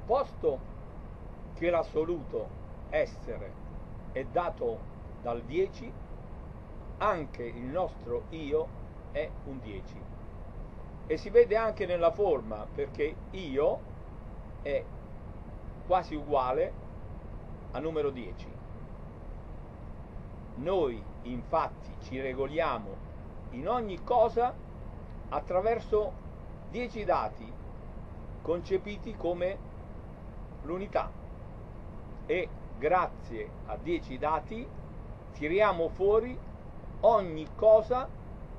posto che l'assoluto essere è dato dal 10, anche il nostro io è un 10. E si vede anche nella forma, perché io è quasi uguale a numero 10. Noi infatti ci regoliamo in ogni cosa attraverso 10 dati concepiti come l'unità, e grazie a 10 dati tiriamo fuori ogni cosa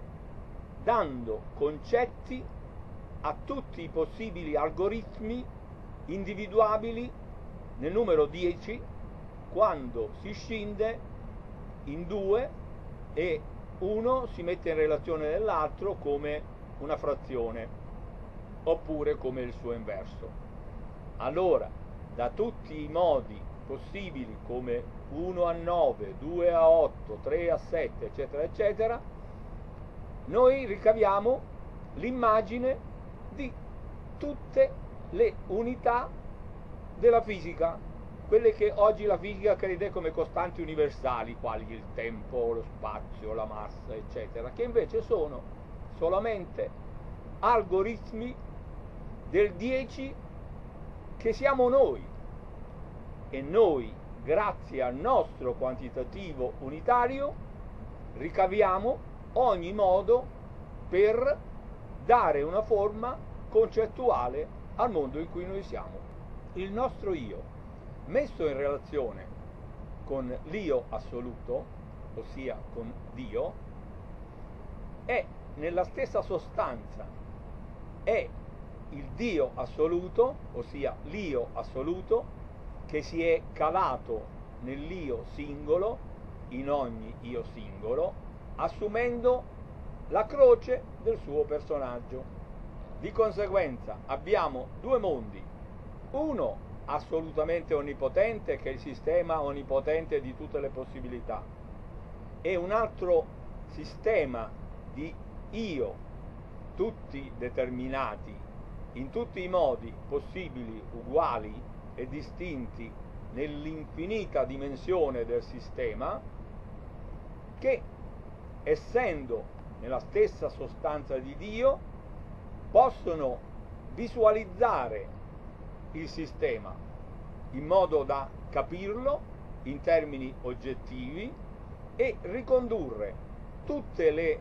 dando concetti a tutti i possibili algoritmi individuabili nel numero 10, quando si scinde in 2 e uno si mette in relazione nell'altro come una frazione oppure come il suo inverso. Allora, da tutti i modi possibili, come 1 a 9, 2 a 8, 3 a 7, eccetera eccetera, noi ricaviamo l'immagine di tutte le unità della fisica, quelle che oggi la fisica crede come costanti universali, quali il tempo, lo spazio, la massa, eccetera, che invece sono solamente algoritmi del 10 che siamo noi, e noi, grazie al nostro quantitativo unitario, ricaviamo ogni modo per dare una forma concettuale al mondo in cui noi siamo. Il nostro io, messo in relazione con l'io assoluto, ossia con Dio, è nella stessa sostanza, è il Dio assoluto, ossia l'io assoluto, che si è calato nell'io singolo, in ogni io singolo, assumendo la croce del suo personaggio. Di conseguenza abbiamo due mondi, uno assolutamente onnipotente, che è il sistema onnipotente di tutte le possibilità, e un altro sistema di io, tutti determinati in tutti i modi possibili, uguali e distinti nell'infinita dimensione del sistema, che, essendo nella stessa sostanza di Dio, possono visualizzare il sistema in modo da capirlo in termini oggettivi e ricondurre tutte le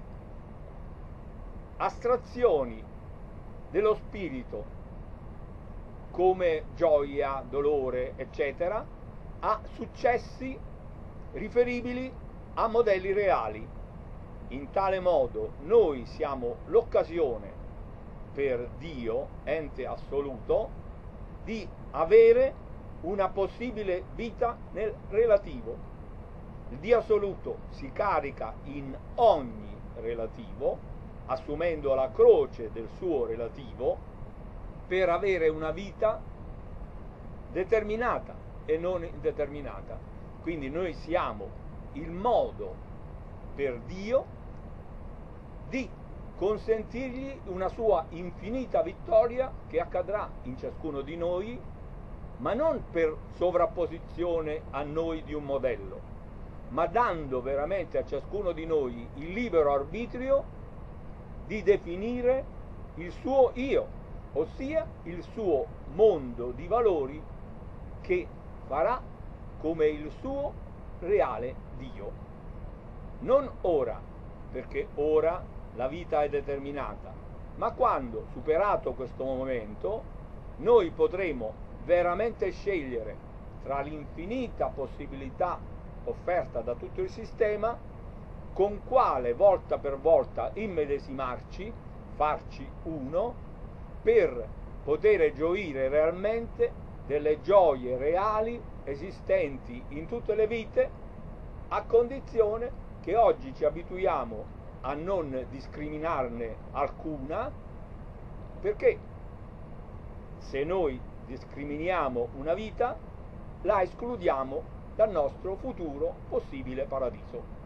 astrazioni dello spirito, come gioia, dolore, eccetera, a successi riferibili a modelli reali. In tale modo noi siamo l'occasione per Dio, ente assoluto, di avere una possibile vita nel relativo. Il Dio assoluto si carica in ogni relativo, assumendo la croce del suo relativo, per avere una vita determinata e non indeterminata. Quindi noi siamo il modo per Dio di consentirgli una sua infinita vittoria che accadrà in ciascuno di noi, ma non per sovrapposizione a noi di un modello, ma dando veramente a ciascuno di noi il libero arbitrio di definire il suo io, ossia il suo mondo di valori che farà come il suo reale Dio. Non ora, perché ora la vita è determinata, ma quando, superato questo momento, noi potremo veramente scegliere tra l'infinita possibilità offerta da tutto il sistema, con quale volta per volta immedesimarci, farci uno, per poter gioire realmente delle gioie reali esistenti in tutte le vite, a condizione che oggi ci abituiamo a non discriminarne alcuna, perché se noi discriminiamo una vita, la escludiamo dal nostro futuro possibile paradiso.